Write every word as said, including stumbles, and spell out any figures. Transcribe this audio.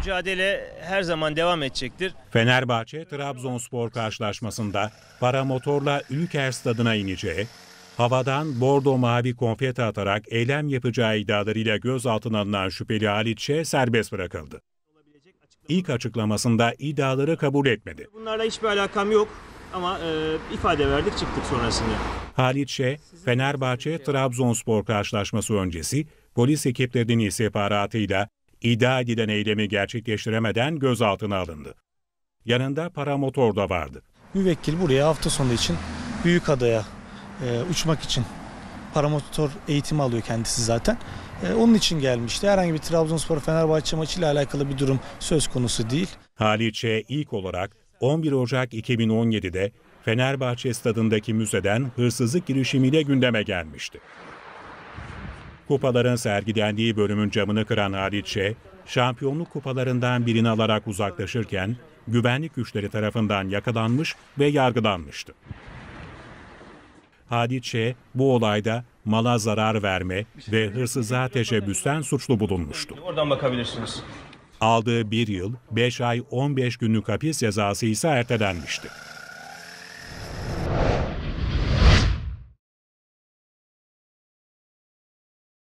Mücadele her zaman devam edecektir. Fenerbahçe Trabzonspor karşılaşmasında paramotorla Ülker Stadı'na ineceği, havadan bordo mavi konfeti atarak eylem yapacağı iddialarıyla gözaltına alınan şüpheli Halit Ç. serbest bırakıldı. İlk açıklamasında iddiaları kabul etmedi. Bunlarla hiçbir alakam yok ama e, ifade verdik, çıktık sonrasında. Halit Ç. Fenerbahçe Trabzonspor karşılaşması öncesi polis ekiplerinin istihbaratıyla iddia edilen eylemi gerçekleştiremeden gözaltına alındı. Yanında paramotor da vardı. Müvekkil buraya hafta sonu için Büyükada'ya e, uçmak için paramotor eğitimi alıyor kendisi zaten. E, onun için gelmişti. Herhangi bir Trabzonspor Fenerbahçe maçıyla alakalı bir durum söz konusu değil. Halit Ç. ilk olarak on bir Ocak iki bin on yedi'de Fenerbahçe stadındaki müzeden hırsızlık girişimiyle gündeme gelmişti. Kupaların sergilendiği bölümün camını kıran Halit Ç. şampiyonluk kupalarından birini alarak uzaklaşırken güvenlik güçleri tarafından yakalanmış ve yargılanmıştı. Halit Ç. bu olayda mala zarar verme ve hırsızlığa teşebbüsten suçlu bulunmuştu. Oradan bakabilirsiniz. Aldığı bir yıl, beş ay on beş günlük hapis cezası ise ertelenmişti.